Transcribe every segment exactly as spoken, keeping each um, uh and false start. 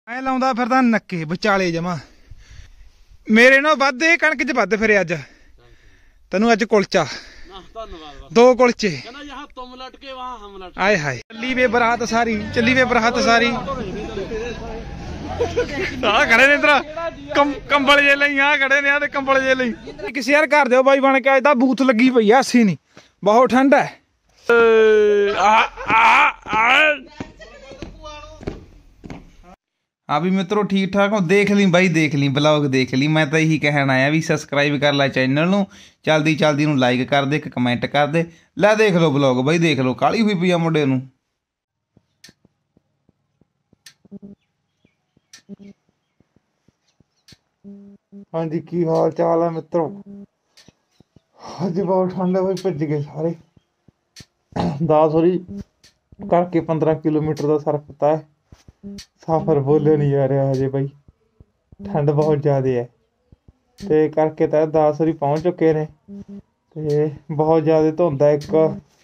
मैं लाउंदा फिरदा नक्के विचाले जमा मेरे नाल वध कणक च वध फिरे अज तैनूं अज कुलचा दो कुलचे आए हाय चली वे बरात सारी चली वे बरात सारी आ खड़े ने इधर कम कंबल जे लई आ खड़े ने आ कंबल जे लई किसी यार कर दिओ बाई बन के अज दा बूथ लगी पई आ अस्सी नहीं बहुत ठंड है हाँ भी मित्रों ठीक ठाक हो देख ली बाई देख ली ब्लॉग देख ली मैं तो यही कहना आया भी सबसक्राइब कर ला चैनल नूं चलदी चलदी नूं लाइक कर दे कमेंट कर दे लै देख लो ब्लॉग बाई देख लो काली हुई पई आ मुंडे नूं। हाँ जी की हाल चाल है मित्रों अज बहुत ठंड है भाई भज गए सारे दस सॉरी करके पंद्रह किलोमीटर का सर पता है सफर बोले नहीं जा रहा हजे भाई ठंड बहुत ज़्यादा है ते करके तो दस वारी पहुँच चुके ने ते बहुत ज़्यादा धुंध है एक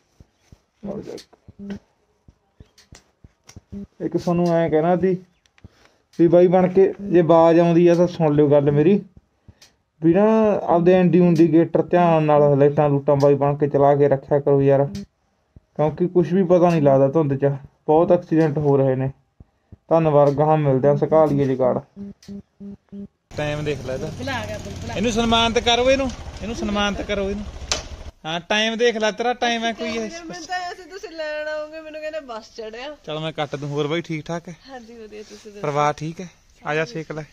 एक सानू ऐ कहना सी भी बाई बन के जे आवाज़ आउंदी है तो सुन लियो गल मेरी भी ना आपदे इंडिकेटर ध्यान नाल लाइटां लूटां बाई बन के चला के रखा करो यार क्योंकि कुछ भी पता नहीं लगता धुंध च बहुत एक्सीडेंट हो रहे ने। धन्यवाद गाह मिलते हैं सका लीए जुगाड़ टाइम देख ला इनू सन्मानित करो इनू इनू सन्मानित करो इनू हाँ टाइम देख ला तेरा टाइम है कोई है चल मैं कट दूं होर भाई ठीक ठाक है परिवार ठीक है आजा सेक लै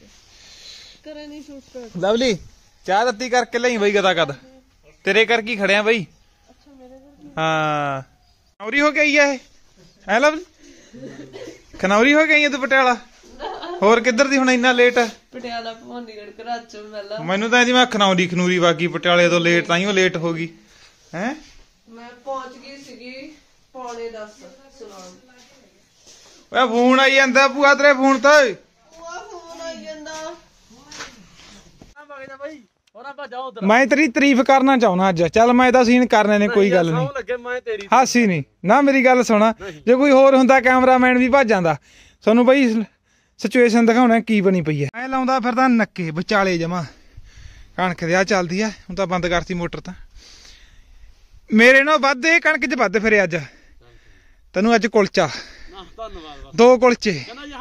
लवली चाह रत्ती करके लई बई गदा कद तेरे कर की खड़े बई हाँ खनौरी हो गई है है लवली खनौरी हो गई है तू पटियाला होर किधर दी हुण इन्ना लेट है पटियाला भवानीगढ़ कराचो मेला मैनू तां इहदी मैं खनौरी खनूरी वागी पटियाले तो लेट ताईं ओ लेट हो गई हैं मैं पहुंच गई सीगी पौने दस सुनाओ ओए फोन आई जांदा भूआ तेरे फोन ते भूआ फोन आई जांदा आ भाई मैं तेरी तारीफ करना चाहना अज चल मैं तो सीन करने ने कोई गल नहीं हासी नहीं ना मेरी गल सुना जो कोई होर हुंदा कैमरामैन भी भज जांदा सानू बई सिचुएशन दिखाउणा की बनी पई है मैं लाउंदा फिरदा नक्के विचाले जमा कणक दे आ चलदी है हुण तां बंद करती मोटर तां मेरे नाल वध कणक च वध फिरे अज तैनूं अज कुलचा दो कुलचे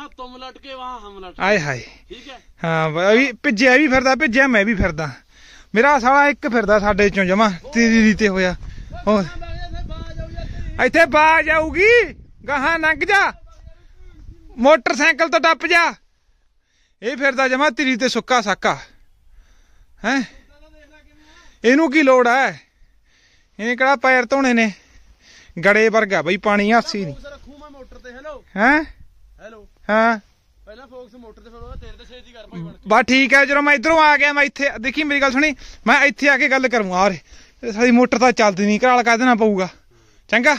आए हाय हाँ भिज्जिया भी फिरदा भिज्जिया मैं भी फिरदा मेरा साला एक फिरदा साडे चों जमा तेरी रीते होया होर इत्थे बाज आऊगी गाहां लंघ जा मोटरसाइकिल तो टप जा ये फिरदा जमा तेरी ते सुक्का साका है इनू की लोड़ है इन्हें किहड़ा पैर धोने ने गड़े वर्गा बई पानी हासी नहीं हैं हाँ बस ठीक है जो मैं इधरों आ गया मैं इत्थे देखी मेरी गल सुनी मैं इत्थे आके गल करूंगा और सारी मोटर तो चलती नहीं घराल कह देना पऊगा चंगा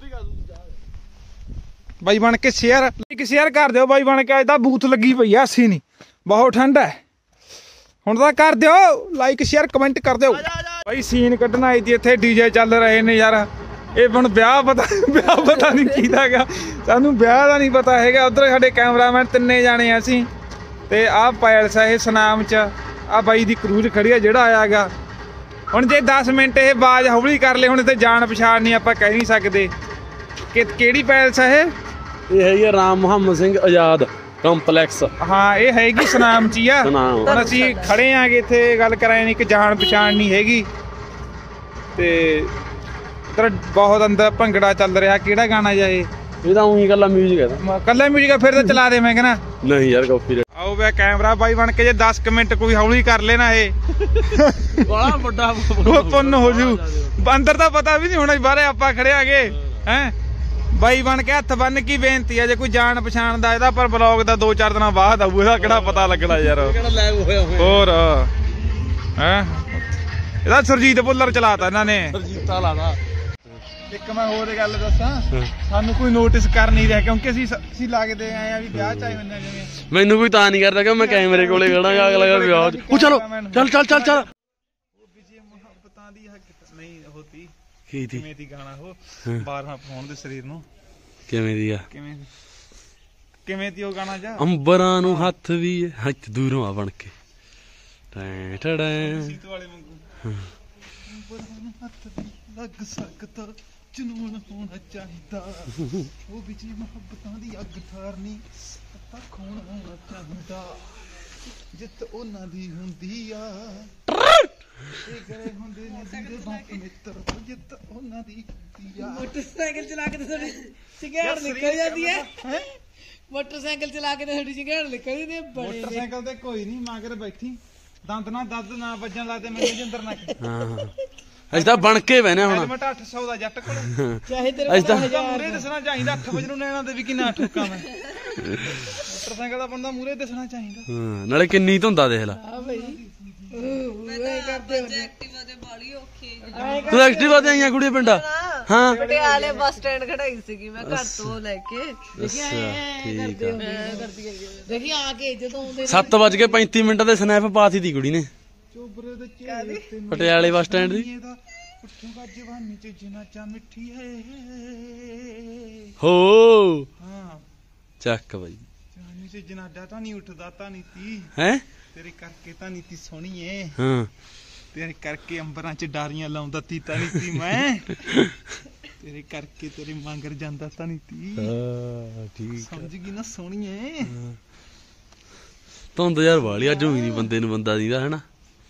बाई बन के शेयर लाइक शेयर कर दिओ बाई बन के अज दा बूथ लगी पई है अस्सी नहीं बहुत ठंड है हुण तां कर दिओ लाइक शेयर कमेंट कर दिओ बाई सीन कड्ढन आई ती इत्थे डीजे चल रहे ने यार ये हुण ब्याह पता ब्याह पता नहीं कीदा गया सानू ब्याह दा नहीं पता हैगा उधर साडे कैमरामैन तिन्ने जाने असीं ते आ पैलस है सनाम च आ बाई दी क्रूज खड़ी है जिहड़ा आया गा हुण जे दस मिनट ये आवाज़ हौली कर ले हुण ते जान पछाण नहीं आपां कह नहीं सकदे कि किहड़ी पैलस है ये है राम मुहम्मद सिंह आजाद ਕੰਪਲੈਕਸ हाँ ये हैगी सनाम ची आ हुण असीं खड़े आ गे इत्थे गल करां नहीं कि जान पछाण नहीं हैगी ते इधर बहुत अंदर भंगड़ा चल रहा किहड़ा गाना जा ये ਤਾਂ ਉਹੀ ਕੱਲਾ ਮਿਊਜ਼ਿਕ ਹੈ ਕੱਲਾ ਮਿਊਜ਼ਿਕ फिर तो चला दे मैं कहना नहीं यार कॉपी आओ वे कैमरा बाई बन के जे दस मिनट कोई हौली कर लेना ये बड़ा ਵੱਡਾ पुन्न हो जू अंदर तो पता भी नहीं होना बाहर आपां खड़े आ गए हैं बाई बन के हथ बन की बेनती है जे कोई जान पछाण दा इहदा पर ब्लॉग दा दो चार दिन बाद आऊ इहदा किहड़ा पता लगना यार होर हैं इहदा सुरजीत भुल्लर चलाता इन्हां ने सुरजीता लादा एक मैं होर गल दसां सानू कोई नोटिस कर नहीं रहा क्योंकि ਅਸੀਂ ਅਸੀਂ ਲੱਗਦੇ ਆਏ ਆ ਵੀ ਵਿਆਹ ਚ ਆਏ ਹੁੰਦੇ ਆ ਜਿਵੇਂ ਮੈਨੂੰ ਕੋਈ ਤਾਂ ਨਹੀਂ ਕਰਦਾ ਕਿ ਮੈਂ ਕੈਮਰੇ ਕੋਲੇ ਖੜਾਂਗਾ ਅਗਲਾ ਦਾ ਵਿਆਹ ਉਹ ਚਲੋ ਚੱਲ ਚੱਲ ਚੱਲ ਚੱਲ ਉਹ ਵਿਜੇ ਮੁਹੱਬਤਾਂ ਦੀ ਨਹੀਂ ਹੋਤੀ ਕੀ ਦੀ ਕਿਵੇਂ ਦੀ ਗਾਣਾ ਉਹ ਬਾਰ੍ਹਾਂ ਪਾਉਣ ਦੇ ਸਰੀਰ ਨੂੰ ਕਿਵੇਂ ਦੀ ਆ ਕਿਵੇਂ ਕਿਵੇਂ ਤੀ ਉਹ ਗਾਣਾ ਜਾ ਅੰਬਰਾਂ ਨੂੰ ਹੱਥ ਵੀ ਹੱਥ ਦੂਰੋਂ ਆ ਬਣ ਕੇ ਟੈਂ ਟੜੈਂ ਸੀਤ ਵਾਲੇ ਵਾਂਗੂ ਅੰਬਰਾਂ ਨੂੰ ਹੱਥ ਵੀ ਲੱਗ ਸਕਦਾ ਜਨੂਨ ਹੋਣਾ ਚਾਹੀਦਾ ਉਹ ਵੀ ਜੀ ਮੁਹੱਬਤਾਂ ਦੀ ਅੱਗ ਠਾਰਨੀ ਪਤਾ ਖੂਨ ਹੋਣਾ ਚਾਹੀਦਾ ਜਿੱਤ ਉਹਨਾਂ ਦੀ ਹੁੰਦੀ ਆ ਇਹ ਗਰੇ ਹੁੰਦੇ ਨੇ ਜਿਹਦੇ ਬਾਪ ਮਿੱਤਰ ਜਿੱਤ ਉਹਨਾਂ ਦੀ ਹੁੰਦੀ ਆ ਮੋਟਰਸਾਈਕਲ ਚਲਾ ਕੇ ਥੋੜੀ ਚਿੰਗਾੜ ਨਿਕਲ ਜਾਂਦੀ ਹੈ ਹੈ ਮੋਟਰਸਾਈਕਲ ਚਲਾ ਕੇ ਥੋੜੀ ਚਿੰਗਾੜ ਨਿਕਲ ਜਾਂਦੀ ਹੈ ਬੜੇ ਮੋਟਰਸਾਈਕਲ ਤੇ ਕੋਈ ਨਹੀਂ ਮਗਰ ਬੈਠੀ ਦੰਦ ਨਾ ਦੱਦ ਨਾ ਵੱਜਣ ਲੱਗਦੇ ਮੈਨੂੰ ਜਿੰਦਰ ਨਾ ਹਾਂ ਅਸੀਂ ਤਾਂ ਬਣ ਕੇ ਬਹਿਨੇ ਹੁਣ ਹੈਲਮਟ ਅੱਠ ਸੌ ਦਾ ਜੱਟ ਕੋਲ ਚਾਹੇ ਤੇਰੇ ਕੋਲ ਮੂਰੇ ਦੱਸਣਾ ਚਾਹੀਦਾ ਅੱਠ ਵਜੇ ਨੂੰ ਨੈਣਾ ਦੇ ਵੀ ਕਿੰਨਾ ਠੋਕਾਂ ਮੈਂ ਮੋਟਰਸਾਈਕਲ ਦਾ ਬੰਦਾ ਮੂਰੇ ਦੱਸਣਾ ਚਾਹੀਦਾ ਹਾਂ ਨਾਲੇ ਕਿੰਨੀ ਧੁੰਦਾ ਦੇਖ ਲੈ ਹਾਂ ਭਾਈ ਉਹ ਕਰਦੇ ਹੁੰਦੇ ਐਕਟਿਵਾ ਤੇ ਬਾਲੀ ਔਖੀ ਤੂੰ ਐਕਟਿਵਾ ਤੇ ਆਈਆਂ ਕੁੜੀ ਪਿੰਡਾ ਹਾਂ ਪਟਿਆਲੇ ਬੱਸ ਸਟੈਂਡ ਖੜਾਈ ਸੀਗੀ ਮੈਂ ਘਰ ਤੋਂ ਲੈ ਕੇ ਅੱਛਾ ਠੀਕ ਆ ਦੇਖੀ ਆ ਕੇ ਜਦੋਂ ਆਉਂਦੇ ਸੱਤ ਵੱਜ ਕੇ ਪੈਂਤੀ ਮਿੰਟ ਦੇ ਸਨੈਪ ਪਾਤੀ ਤੀ ਕੁੜੀ ਨੇ ਚੋਬਰੇ ਦੇ ਚੇਲੇ ਤੇ ਪਟਿਆਲੇ ਬੱਸ ਸਟੈਂਡ ਦੀ ਉੱਠੂਗਾ ਜਵਾਨੀ ਚ ਜਿਨਾ ਚਾ ਮਿੱਠੀ ਹੈ ਹੋ ਹਾਂ ਚੱਕ ਬਾਈ ਜਵਾਨੀ ਚ ਜਿਨਾ ਡਾ ਤਾਂ ਨਹੀਂ ਉੱਠਦਾ ਤਾਂ ਨਹੀਂ ਤੀ ਹੈ ਤੇਰੇ ਕਰਕੇ ਤਾਂ ਨਹੀਂ ਤੀ ਸੋਹਣੀ ਏ ਹਾਂ ਤੇਰੇ ਕਰਕੇ ਅੰਬਰਾਂ ਚ ਡਾਰੀਆਂ ਲਾਉਂਦਾ ਤੀ ਤਾਂ ਨਹੀਂ ਤੀ ਮੈਂ ਤੇਰੇ ਕਰਕੇ ਤੇਰੇ ਮੰਗਰ ਜਾਂਦਾ ਤਾਂ ਨਹੀਂ ਤੀ ਹਾਂ ਠੀਕ ਸਮਝ ਗਈ ਨਾ ਸੋਹਣੀ ਏ ਧੁੰਦ ਯਾਰ ਵਾਲੀ ਅੱਜ ਹੋਈ ਨਹੀਂ ਬੰਦੇ ਨੂੰ ਬੰਦਾ ਦੀਦਾ ਹੈਨਾ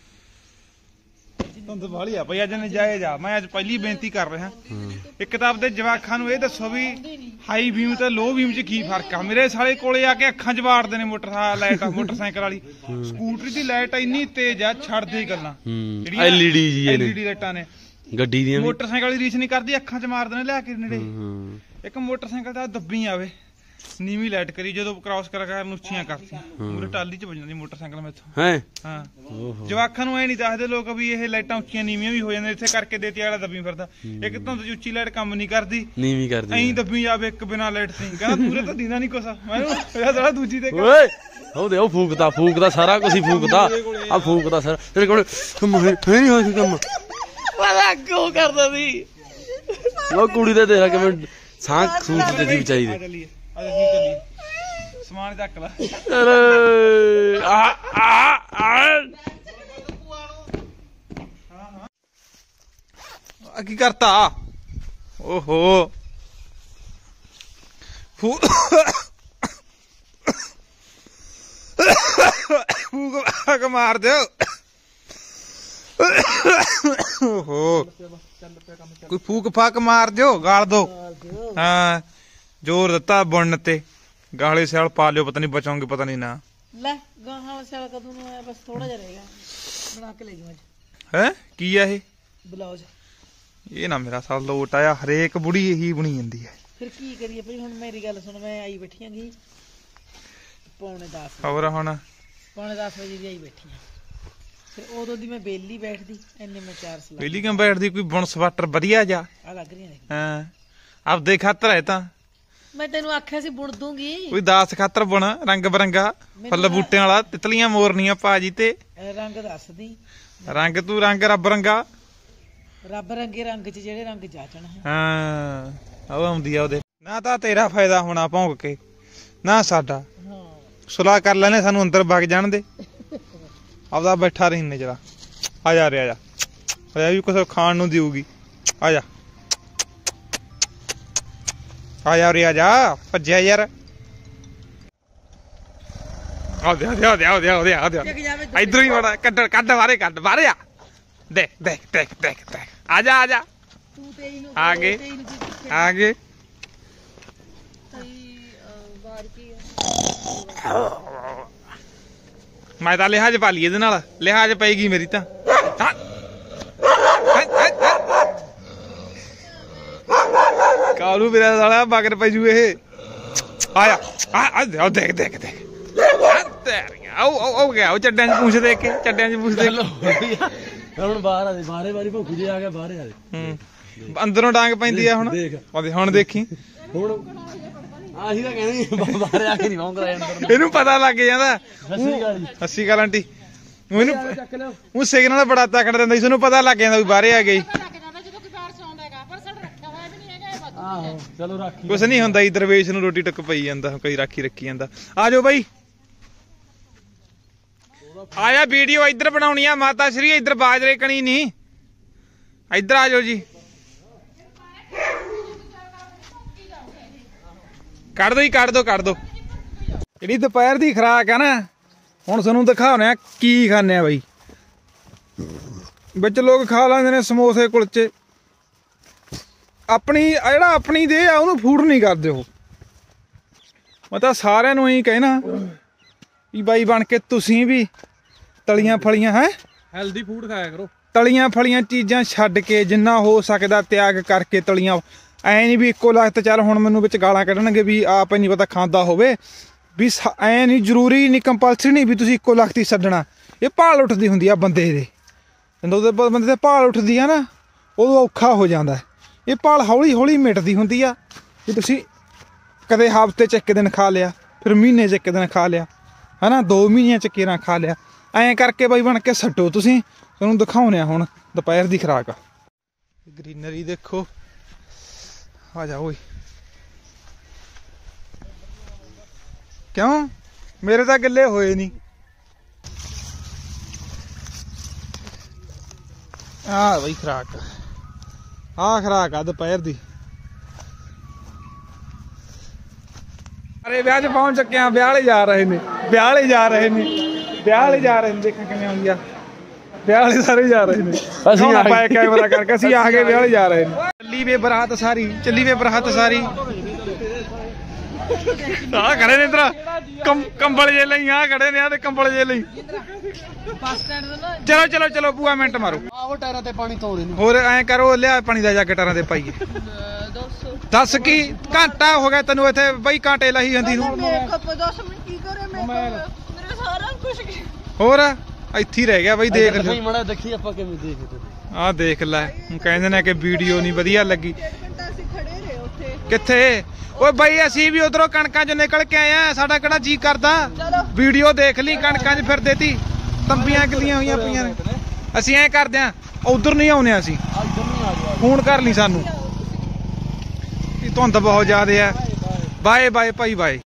ਧੁੰਦ ਵਾਲੀ ਆ ਭਾਈ ਅੱਜ ਨਜਾਇਜ਼ ਆ ਮੈਂ ਅੱਜ ਪਹਿਲੀ ਬੇਨਤੀ ਕਰ ਰਿਹਾ ਇੱਕ ਤਾਂ ਆਪਦੇ ਜਵਾਖਾਂ ਨੂੰ ਇਹ ਦੱਸੋ ਵੀ ਹਾਈ ਬੀਮ ਤੇ ਲੋ ਬੀਮ ਚ ਕੀ ਫਰਕ ਆ ਮੇਰੇ ਸਾਲੇ ਕੋਲੇ ਆ ਕੇ ਅੱਖਾਂ ਚ ਵਾੜਦੇ ਨੇ ਮੋਟਰ ਲਾਈਟ ਮੋਟਰਸਾਈਕਲ ਵਾਲੀ ਸਕੂਟਰੀ ਦੀ ਲਾਈਟ ਇੰਨੀ ਤੇਜ਼ ਆ ਛੱਡਦੇ ਗੱਲਾਂ ਹੂੰ ਐਲਈਡੀ ਜੀ ਇਹਨੇ ਐਲਈਡੀ ਲਾਈਟਾਂ ਨੇ ਗੱਡੀ ਦੀਆਂ ਵੀ ਮੋਟਰਸਾਈਕਲ ਵਾਲੀ ਰੀਸ ਨਹੀਂ ਕਰਦੀ ਅੱਖਾਂ ਚ ਮਾਰਦੇ ਨੇ ਲਿਆ ਕੇ ਨੇੜੇ ਹੂੰ ਇੱਕ ਮੋਟਰਸਾਈਕਲ ਦਾ ਦੱਬੀ ਆਵੇ ਨੀਵੀਂ ਲਾਈਟ ਕਰੀ ਜਦੋਂ ਕ੍ਰਾਸ ਕਰ ਕਰ ਉੱਚੀਆਂ ਕਰਤੀਆਂ ਮੂਰੇ ਟਾਲੀ ਚ ਵੱਜ ਜਾਂਦੀ ਮੋਟਰਸਾਈਕਲ ਮੈਥੋਂ ਹੈ ਹਾਂ ਓਹੋ ਜਵਾਖਾਂ ਨੂੰ ਐ ਨਹੀਂ ਦੱਸਦੇ ਲੋਕ ਵੀ ਇਹ ਲਾਈਟਾਂ ਉੱਚੀਆਂ ਨੀਵੀਆਂ ਵੀ ਹੋ ਜਾਂਦੀਆਂ ਇੱਥੇ ਕਰਕੇ ਦੇਤੀ ਵਾਲਾ ਦੱਬੀ ਫਿਰਦਾ ਇੱਕ ਧੁੰਦ ਚ ਉੱਚੀ ਲਾਈਟ ਕੰਮ ਨਹੀਂ ਕਰਦੀ ਨੀਵੀਂ ਕਰਦੀ ਐਂ ਦੱਬੀ ਜਾਵੇ ਇੱਕ ਬਿਨਾ ਲਾਈਟ ਸੀ ਕਹਿੰਦਾ ਪੂਰੇ ਤਾਂ ਦੀਦਾ ਨਹੀਂ ਕੁਛ ਮੈਨੂੰ ਮੇਰਾ ਸਾਲਾ ਦੂਜੀ ਤੇ ਓਏ ਉਹ ਦੇ ਉਹ ਫੂਕਦਾ ਫੂਕਦਾ ਸਾਰਾ ਕੁਝ ਹੀ ਫੂਕਦਾ ਆ ਫੂਕਦਾ ਸਾਰਾ ਤੇਰੇ ਕੋਲ ਕੰਮ ਹੈ ਨਹੀਂ ਹੋਇਆ ਕੰਮ ਵਾਲਾ ਕਿਉਂ ਕਰਦਾ ਸੀ ਉਹ ਕੁੜੀ ਦੇ ਦੇਖ ਕਿਵੇਂ ਸਾਹ ਸੂਤ ਤੇ ਦੀ ਵਿਚਾਈ ਆ ਦੇ ਚੱਲੀਏ ਆ ਜੀ ਚੱਲੀਏ ਸਮਾਨ ਚੱਕ ਲੈ ਅਰੇ ਆ ਆ ਆ ਆ ਕੀ ਕਰਤਾ ਓਹੋ ਫੂ ਫੂਕ ਮਾਰ ਦਿਓ ਓਹੋ ਕੋਈ ਫੂਕ ਫਾਕ ਮਾਰ ਦਿਓ ਗਾਲ ਦੋ ਹਾਂ ਜ਼ੋਰ ਦਿੱਤਾ ਬੁਣਨ ਤੇ ਗਾਲੇ ਸਿਆਲ ਪਾ ਲਿਓ ਪਤਾ ਨਹੀਂ ਬਚਾਉਂਗੇ ਪਤਾ ਨਹੀਂ ਨਾ ਲੈ ਗਾਹਾਂ ਸਿਆਲ ਕਦੋਂ ਨੂੰ ਆਇਆ ਬਸ ਥੋੜਾ ਜਿਹਾ ਰਹੇਗਾ ਬਣਾ ਕੇ ਲੈ ਜਾਵਾਂ ਹੈ ਕੀ ਆ ਇਹ ਬਲਾਉਜ ਇਹ ਨਾ ਮੇਰਾ ਸਾਲ ਲੋਟ ਆਇਆ ਹਰੇਕ ਬੁੜੀ ਇਹੀ ਬਣੀ ਜਾਂਦੀ ਹੈ ਫਿਰ ਕੀ ਕਰੀਏ ਭਈ ਹੁਣ ਮੇਰੀ ਗੱਲ ਸੁਣ ਮੈਂ ਆਈ ਬੈਠੀ ਆਂਗੀ ਪੌਣੇ ਦਸ ਖਬਰ ਹੁਣ ਪੌਣੇ ਦਸ ਵਜੇ ਦੀ ਆਈ ਬੈਠੀ ਆਂ ਫਿਰ ਉਦੋਂ ਦੀ ਮੈਂ ਬੇਲੀ ਬੈਠਦੀ ਐਨੇ ਮੈਂ ਚਾਰ ਸਲਾ ਪਹਿਲੀ ਕਿਉਂ ਬੈਠਦੀ ਕੋਈ ਬੁਣ ਸਵਾਟਰ ਵਧੀਆ ਜਾ ਆ ਲੱਗ ਰਹੀਆਂ ਨੇ ਹਾਂ ਆਪਦੇ ਖਾਤਰ ਹੈ ਤਾਂ ਮੈਂ ਤੈਨੂੰ ਆਖਿਆ ਸੀ ਬੁਣ ਦੂੰਗੀ ਕੋਈ ਦਾਸ ਖਾਤਰ ਬੁਣ ਰੰਗ ਬਰੰਗਾ ਫੁੱਲ ਬੂਟਿਆਂ ਵਾਲਾ ਤਿਤਲੀਆਂ ਮੋਰਨੀਆਂ ਪਾਜੀ ਤੇ ਰੰਗ ਦੱਸਦੀ ਰੰਗ ਤੂੰ ਰੰਗ ਰੱਬ ਰੰਗਾ ਰੱਬ ਰੰਗੇ ਰੰਗ 'ਚ ਜਿਹੜੇ ਰੰਗ ਜਾਚਣ ਹੈ ਹਾਂ ਉਹ ਆਉਂਦੀ ਆ ਉਹਦੇ ਨਾ ਤਾਂ ਤੇਰਾ ਫਾਇਦਾ ਹੋਣਾ ਭੌਂਕ ਕੇ ਨਾ ਸਾਡਾ ਹਾਂ ਸੁਲਾਹ ਕਰ ਲੈਣੇ ਸਾਨੂੰ ਅੰਦਰ ਵਗ ਜਾਣ ਦੇ ਆਪਦਾ ਬੈਠਾ ਰਹਿਣੇ ਜਰਾ ਆ ਜਾ ਰਿਹਾ ਜਾ ਆ ਵੀ ਕੁਝ ਖਾਣ ਨੂੰ ਦੇਊਗੀ ਆ ਜਾ ਆ ਜਾ ਰੇ ਆ ਜਾ ਭੱਜਿਆ ਯਾਰ ਆ ਦੇ ਆ ਦੇ ਆ ਦੇ ਆ ਦੇ ਆ ਦੇ ਆ ਦੇ ਇਧਰ ਹੀ ਵੜਾ ਕੱਢ ਕੱਢ ਬਾਰੇ ਕੱਢ ਬਾਰੇ ਆ ਦੇਖ ਦੇਖ ਦੇਖ ਦੇਖ ਦੇਖ ਆ ਜਾ ਆ ਜਾ ਤੂੰ ਤੇਈ ਨੂੰ ਆ ਗਏ ਤੇਈ ਨੂੰ ਕੀ ਆ ਗਏ ਬਾਹਰ ਕੀ ਹੈ ਮੈਂ ਤਾਂ ਲਿਹਾਜ਼ ਪਾ ਲਈ ਇਹਦੇ ਨਾਲ ਲਿਹਾਜ਼ ਪਏਗੀ ਮੇਰੀ ਤਾਂ ਕਾਲੂ ਮੇਰਾ ਸਾਲਾ ਮਗਰ ਪੈ ਜੂ ਇਹ ਆਇਆ ਆ ਦੇਖ ਦੇਖ ਦੇਖ ਆਓ ਆਓ ਗਿਆ ਉਹ ਚੱਡਿਆਂ ਚ ਪੂਛ ਦੇਖ ਕੇ ਚੱਡਿਆਂ ਚ ਪੂਛ ਦੇਖ ਹੁਣ ਬਾਹਰ ਆ ਦੇ ਬਾਹਰੇ ਵਾਰੀ ਭੁੱਖ ਜੇ ਆ ਗਿਆ ਬਾਹਰੇ ਆ ਦੇ ਹੂੰ ਅੰਦਰੋਂ ਡਾਂਗ ਪੈਂਦੀ ਆ ਹੁਣ ਉਹਦੇ ਹੁਣ ਦੇਖੀ ਹੁਣ ਆਹੀ ਤਾਂ ਕਹਿੰਦੇ ਬਾਹਰ ਆ ਕੇ ਨਹੀਂ ਭੌਂਕਦਾ ਅੰਦਰ ਇਹਨੂੰ ਪਤਾ ਲੱਗ ਜਾਂਦਾ ਸੱਸੀ ਗਾਲੀ ਸੱਸੀ ਗਾਲ ਆਂਟੀ ਉਹਨੂੰ ਚੱਕ ਲਿਓ ਉਹ ਸਿਗਨਲ ਬੜਾ ਤਕੜਾ ਦਿੰਦਾ ਸੀ ਉਹਨੂੰ ਪਤਾ ਲੱਗ ਜਾਂਦਾ ਵੀ ਬਾਹਰੇ ਆ ਗਈ ਆਹੋ ਚਲੋ ਰਾਖੀ ਕੁਛ ਨਹੀਂ ਹੁੰਦਾ ਜੀ, ਦਰਵੇਸ਼ ਨੂੰ ਰੋਟੀ ਟੁੱਕ ਪਈ ਜਾਂਦਾ, ਕੋਈ ਰਾਖੀ ਰੱਖੀ ਜਾਂਦਾ। ਆ ਜਾਓ ਬਾਈ, ਆ ਜਾ, ਵੀਡੀਓ ਇੱਧਰ ਬਣਾਉਣੀ ਆ ਮਾਤਾ ਸ਼੍ਰੀ, ਇੱਧਰ ਬਾਜਰੇ ਕਣੀ ਨਹੀਂ, ਇੱਧਰ ਆ ਜਾਓ ਜੀ। ਕੱਢ ਦੋ ਜੀ, ਕੱਢ ਦੋ ਕੱਢ ਦੋ। ਜਿਹੜੀ ਦੁਪਹਿਰ ਦੀ ਖੁਰਾਕ ਆ ਨਾ, ਹੁਣ ਤੁਹਾਨੂੰ ਦਿਖਾਉਣੇ ਆ ਕੀ ਖਾਂਦੇ ਆ ਬਾਈ। ਵਿੱਚ ਲੋਕ ਖਾ ਲੈਂਦੇ ਨੇ ਸਮੋਸੇ ਕੁਲਚੇ, ਆਪਣੀ ਜਿਹੜਾ ਆਪਣੀ ਦੇ ਆ ਉਹਨੂੰ ਫੂਡ ਨਹੀਂ ਕਰਦੇ ਉਹ। ਮੈਂ ਤਾਂ ਸਾਰਿਆਂ ਨੂੰ ਇਹੀ ਕਹਿਣਾ ਵੀ ਬਾਈ ਬਣ ਕੇ ਤੁਸੀਂ ਵੀ ਤਲੀਆਂ ਫਲੀਆਂ ਹੈ ਹੈਲਦੀ ਫੂਡ ਖਾਇਆ ਕਰੋ। ਤਲੀਆਂ ਫਲੀਆਂ ਚੀਜ਼ਾਂ ਛੱਡ ਕੇ ਜਿੰਨਾ ਹੋ ਸਕਦਾ ਤਿਆਗ ਕਰਕੇ ਤਲੀਆਂ, ਐ ਨਹੀਂ ਵੀ ਇੱਕੋ ਲਖਤ। ਚੱਲ ਹੁਣ ਮੈਨੂੰ ਵਿੱਚ ਗਾਲਾਂ ਕੱਢਣਗੇ ਵੀ ਆਪ ਨਹੀਂ ਪਤਾ ਖਾਂਦਾ ਹੋਵੇ, ਵੀ ਐ ਨਹੀਂ ਜ਼ਰੂਰੀ ਨਹੀਂ, ਕੰਪਲਸਰੀ ਨਹੀਂ ਵੀ ਤੁਸੀਂ ਇੱਕੋ ਲਖਤ ਹੀ ਛੱਡਣਾ। ਇਹ ਭਾਲ ਉੱਠਦੀ ਹੁੰਦੀ ਆ ਬੰਦੇ ਦੇ, ਜਦੋਂ ਬੰਦੇ ਤੇ ਭਾਲ ਉੱਠਦੀ ਆ ਨਾ ਉਦੋਂ ਔਖਾ ਹੋ ਜਾਂਦਾ। ਇਹ ਭਾਲ ਹੌਲੀ ਹੌਲੀ ਮਿਟਦੀ ਹੁੰਦੀ ਆ। ਵੀ ਤੁਸੀਂ ਕਦੇ ਹਫ਼ਤੇ 'ਚ ਇੱਕ ਦਿਨ ਖਾ ਲਿਆ, ਫਿਰ ਮਹੀਨੇ 'ਚ ਇੱਕ ਦਿਨ ਖਾ ਲਿਆ, ਹੈ ਨਾ, ਦੋ ਮਹੀਨਿਆਂ 'ਚ ਕੇਰਾਂ ਖਾ ਲਿਆ, ਐਂ ਕਰਕੇ ਬਾਈ ਬਣ ਕੇ ਛੱਡੋ ਤੁਸੀਂ। ਤੁਹਾਨੂੰ ਦਿਖਾਉਂਦੇ ਆ ਹੁਣ ਦੁਪਹਿਰ ਦੀ ਖੁਰਾਕ। ਗਰੀਨਰੀ ਦੇਖੋ, ਆ ਜਾ ਓਏ। ਕਿਉਂ ਮੇਰੇ ਤਾਂ ਗੱਲੇ ਹੋਏ ਨਹੀਂ। ਆ ਬਈ ਖੁਰਾਕ, ਆ ਖੁਰਾਕ ਆ ਦੁਪਹਿਰ ਦੀ। ਅਰੇ ਵਿਆਹ 'ਚ ਪਹੁੰਚ ਚੁੱਕੇ ਆ, ਵਿਆਹ ਵਾਲੇ ਜਾ ਰਹੇ ਨੇ, ਵਿਆਹ ਵਾਲੇ ਜਾ ਰਹੇ ਨੇ, ਵਿਆਹ ਵਾਲੇ ਜਾ ਰਹੇ ਨੇ। ਦੇਖਾਂ ਕਿਵੇਂ ਆਉਂਦੀ ਆ, ਵਿਆਹ ਵਾਲੇ ਸਾਰੇ ਜਾ ਰਹੇ ਨੇ। ਅਸੀਂ ਆ ਪਾਏ ਕੈਮਰਾ ਕਰਕੇ, ਅਸੀਂ ਆ ਕੇ ਵਿਆਹ ਵਾਲੇ ਜਾ ਰਹੇ ਨੇ। ਚੱਲੀ ਵੇ ਬਰਾਤ ਸਾਰੀ, ਚੱਲੀ ਵੇ ਬਰਾਤ ਸਾਰੀ। ਆ ਖੜੇ ਨੇ ਇਧਰ ਕੰਬਲ ਜੇ ਲਈ, ਆ ਖੜੇ ਨੇ ਆ ਤੇ ਕੰਬਲ ਜੇ ਲਈ। ਬੱਸ ਸਟੈਂਡ ਤੋਂ ਨਾ ਚਲੋ ਚਲੋ ਚਲੋ ਬੂਆ ਮਿੰਟ ਮਾਰੋ। ਆਹੋ ਟਾਇਰਾਂ ਤੇ ਪਾਣੀ ਤੋੜੇ ਨੂੰ। ਹੋਰ ਐਂ ਕਰੋ, ਲਿਆ ਪਾਣੀ ਦਾ ਜਾ ਕੇ ਟਾਰਾਂ ਤੇ ਪਾਈਏ। ਦੱਸ ਕੀ ਘੰਟਾ ਹੋ ਗਿਆ ਤੈਨੂੰ ਇੱਥੇ ਬਈ, ਕਾਂਟੇ ਲਾਈ ਜਾਂਦੀ ਨੂੰ। ਮੇਰੇ ਕੋਲ ਦਸ ਮਿੰਟ ਕੀ ਕਰੇ ਮੈਂ, ਮੇਰੇ ਸਾਰਾ ਕੁਝ। ਹੋਰ ਇੱਥੇ ਹੀ ਰਹਿ ਗਿਆ ਬਈ, ਦੇਖ ਨਹੀਂ ਮੜਾ ਦੇਖੀ ਆਪਾਂ ਕਿਵੇਂ ਦੇਖਦੇ। ਆਹ ਦੇਖ ਲੈ, ਕਹਿੰਦੇ ਨੇ ਕਿ ਵੀਡੀਓ ਨਹੀਂ ਵਧੀਆ ਲੱਗੀ। ਘੰਟਾ ਅਸੀਂ ਖੜੇ ਰਹੇ ਉੱਥੇ। ਕਿੱਥੇ ਓਏ ਬਾਈ, ਅਸੀਂ ਵੀ ਉਧਰੋਂ ਕਣਕਾਂ 'ਚ ਨਿਕਲ ਕੇ ਆਏ ਆ, ਸਾਡਾ ਕਿਹੜਾ ਜੀ ਕਰਦਾ ਵੀਡੀਓ ਦੇਖ ਲਈ। ਕਣਕਾਂ 'ਚ ਫਿਰਦੇ ਤੀ, ਤੰਬੀਆਂ ਗਿੱਲੀਆਂ ਹੋਈਆਂ ਪਈਆਂ ਨੇ। ਅਸੀਂ ਐਂ ਕਰਦੇ ਆ, ਉਧਰ ਨਹੀਂ ਆਉਣੇ, ਅਸੀਂ ਫੋਨ ਕਰ ਲਈ ਸਾਨੂੰ। ਧੁੰਦ ਬਹੁਤ ਜ਼ਿਆਦਾ ਆ। ਬਾਏ ਬਾਏ ਭਾਈ, ਬਾਏ।